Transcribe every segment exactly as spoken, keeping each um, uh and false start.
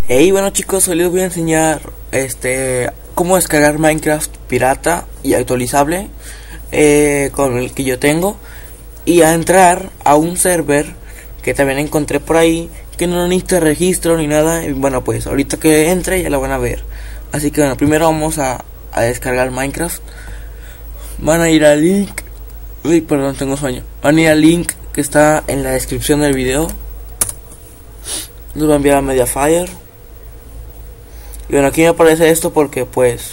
Hey, bueno chicos, hoy les voy a enseñar este cómo descargar Minecraft pirata y actualizable eh, con el que yo tengo, y a entrar a un server que también encontré por ahí, que no necesita registro ni nada. Y bueno, pues ahorita que entre ya lo van a ver. Así que bueno, primero vamos a, a descargar Minecraft. Van a ir al link. Uy, perdón, tengo sueño. Van a ir al link que está en la descripción del video. Los voy a enviar a Mediafire. Y bueno, aquí me aparece esto porque pues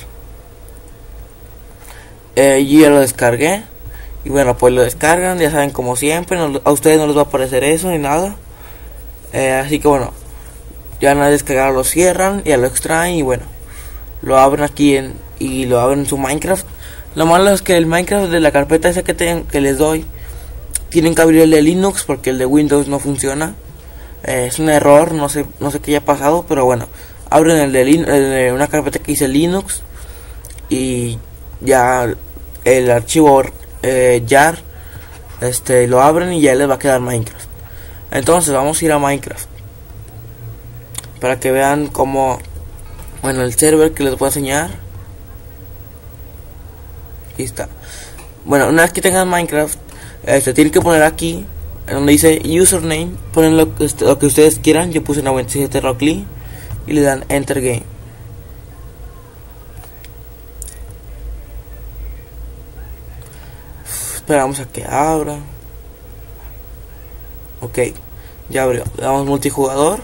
eh, yo ya lo descargué. Y bueno, pues lo descargan, ya saben, como siempre, no, a ustedes no les va a aparecer eso ni nada. eh, Así que bueno, ya van a descargar, lo cierran, ya lo extraen y bueno, lo abren aquí en, y lo abren en su Minecraft. Lo malo es que el Minecraft de la carpeta esa que, te, que les doy, tienen que abrir el de Linux porque el de Windows no funciona. eh, Es un error, no sé, no sé qué haya pasado, pero bueno, abren el de, Lin el de una carpeta que dice Linux y ya el archivo eh, jar este lo abren y ya les va a quedar Minecraft. Entonces vamos a ir a Minecraft para que vean cómo, bueno, el server que les voy a enseñar. Aquí está. Bueno, una vez que tengan Minecraft, este tienen que poner aquí donde dice username, ponen lo, este, lo que ustedes quieran. Yo puse noventa y siete Rock Lee y le dan enter game. Esperamos a que abra. Ok, ya abrió. Le damos multijugador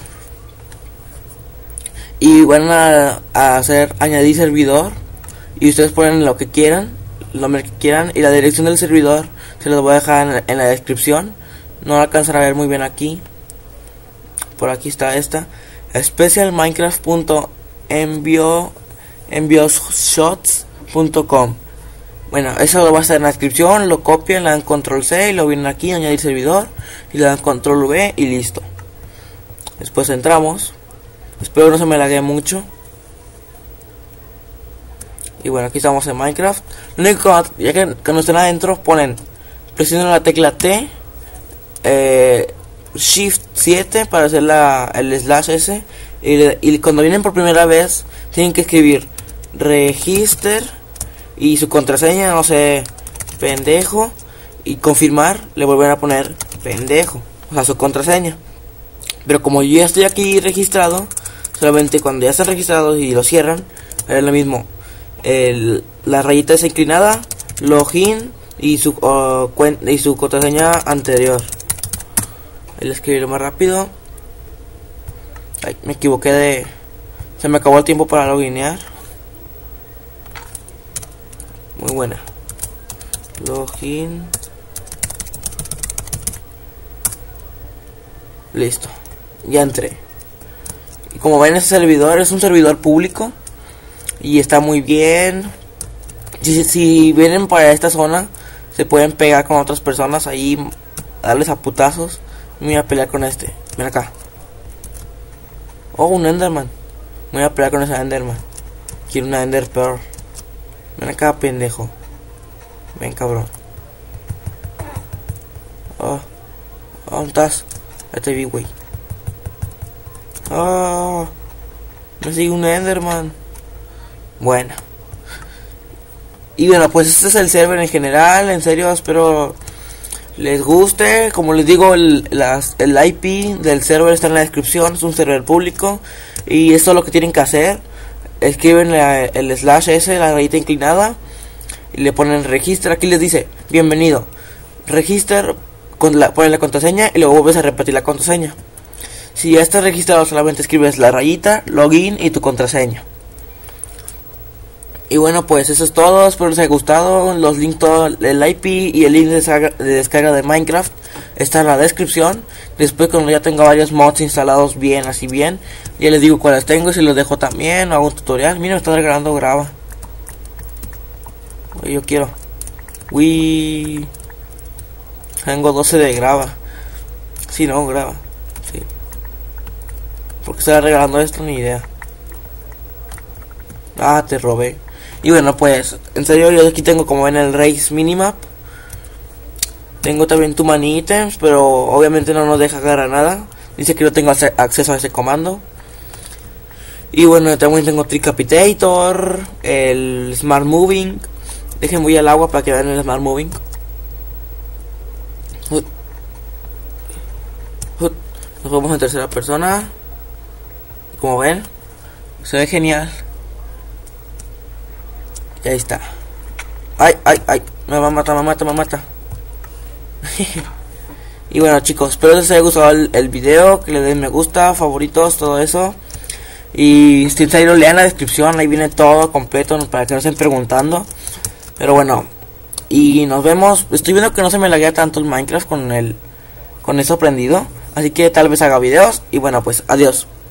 y van a, a hacer añadir servidor, y ustedes ponen lo que quieran, el nombre que quieran, y la dirección del servidor se los voy a dejar en, en la descripción. No la alcanzan a ver muy bien aquí. Por aquí está esta: specialminecraft punto envio envioshots punto com. Bueno, eso lo va a estar en la descripción. Lo copian, le dan control C y lo vienen aquí, añadir servidor, y le dan control V y listo. Después entramos. Espero no se me lague mucho. Y bueno, aquí estamos en Minecraft. Lo único que, ya que cuando estén adentro, ponen, presionen la tecla T, eh, Shift siete para hacer la, el slash S, y, y cuando vienen por primera vez tienen que escribir register y su contraseña, no sé, pendejo, y confirmar, le vuelven a poner pendejo, o sea, su contraseña. Pero como yo ya estoy aquí registrado, solamente cuando ya están registrados y lo cierran, es lo mismo. El, la rayita esa inclinada, login y su, uh, cuen, y su contraseña anterior. Ahí le escribiré más rápido. Ay, me equivoqué de... Se me acabó el tiempo para loginear. Muy buena. Login. Listo. Ya entré. Y como ven, este servidor es un servidor público y está muy bien. Si, si vienen para esta zona, se pueden pegar con otras personas ahí, darles a putazos. Me voy a pelear con este. Ven acá. Oh, un Enderman. Me voy a pelear con ese Enderman. Quiero una Ender Pearl. Ven acá, pendejo. Ven, cabrón. Oh, ¿dónde estás? Ya te vi, güey. Oh, me sigue un Enderman. Bueno. Y bueno, pues este es el server en general. En serio, espero les guste. Como les digo, el, las, el I P del server está en la descripción. Es un server público y esto es lo que tienen que hacer. Escriben la, el slash S, la rayita inclinada, y le ponen register. Aquí les dice bienvenido. Register, con la, ponen la contraseña y luego vuelves a repetir la contraseña. Si ya estás registrado, solamente escribes la rayita, login y tu contraseña. Y bueno, pues eso es todo. Espero les haya gustado. Los links, todo el I P y el link de descarga, de descarga de Minecraft está en la descripción. Después, cuando ya tenga varios mods instalados bien, así bien, ya les digo cuáles tengo, si los dejo también, o hago un tutorial. Mira, me está regalando grava. Yo quiero. Uy, tengo doce de grava. Si, sí, no, grava. Sí. ¿Por qué está regalando esto? Ni idea. Ah, te robé. Y bueno, pues, en serio, yo aquí tengo, como ven, el Race Minimap. Tengo también Too Many Items, pero obviamente no nos deja agarrar nada. Dice que no tengo acceso a ese comando. Y bueno, también tengo Tricapitator, el Smart Moving. Dejen voy al agua para que vean el Smart Moving. Nos vamos en tercera persona. Como ven, se ve genial. Y ahí está. Ay, ay, ay, me va a matar, me mata, me mata. Y bueno chicos, espero que les haya gustado el, el video, que le den me gusta, favoritos, todo eso. Y si lo lean la descripción, ahí viene todo completo para que no estén preguntando. Pero bueno, y nos vemos. Estoy viendo que no se me laguea tanto el Minecraft con el con eso prendido, así que tal vez haga videos. Y bueno, pues adiós.